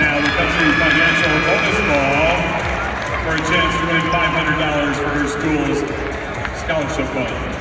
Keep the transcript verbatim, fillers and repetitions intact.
now the country financial bonus ball for a chance to win five hundred dollars for her school's scholarship fund.